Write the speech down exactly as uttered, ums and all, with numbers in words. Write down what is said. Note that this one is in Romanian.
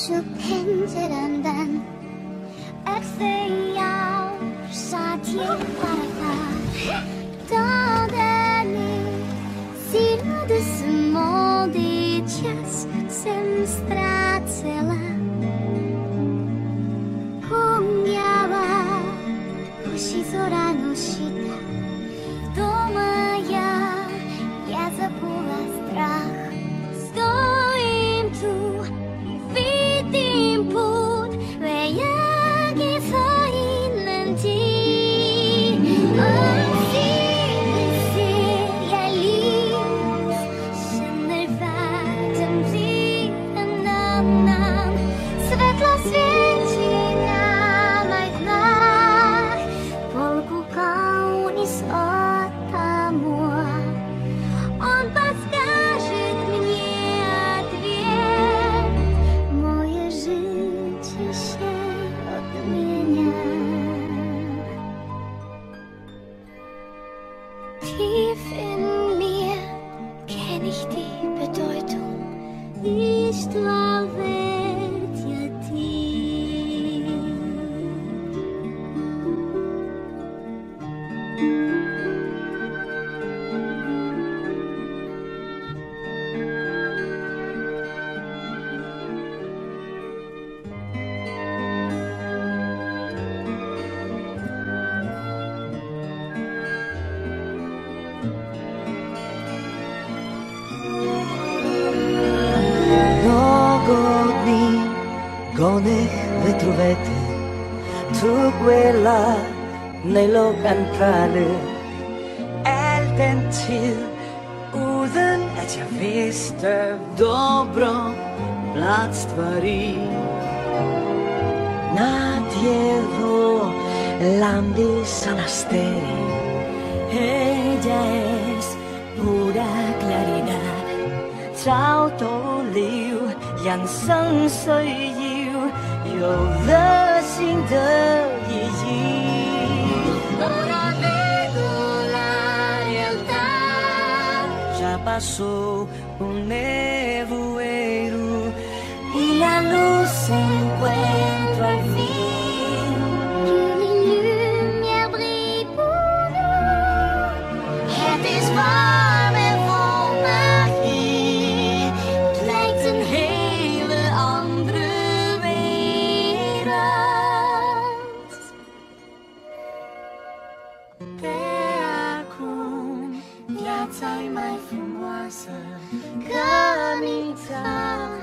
zo penderandan at voor jou zat je paragraaf. Dans la nuit, silo de ce monde et час sem stracela. Humyawa, hoshizora no shita, doма я, я забыла страх. Стоим tu, видим путь, vägen för inuti. Och sitter ser jag ljus, känner världen blir en annan. Svetla свечи на моих полку kaunis отамуа. Он подскажет мне ответ, мое житище от меня. Tief in mir kenn ich die Bedeutung, nicht nur wird ja tief. Gonech ritrovete tu quella nejlokantralle al den tid uden at jeg vidste dobro bladstvari. Nadie landi sanasteri. Ella es pura claridad, trao tổ liu, nhân sinh suy yêu,有了新的意义。Ora vedo la realtà, já passou o nevoeiro y la luz se encuentra al fin. Une lumière brille pour nous. Het is warm en vol magie. Het lijkt een hele andere wereld. Pe acum viața-i mai frumoasă ca mințarea.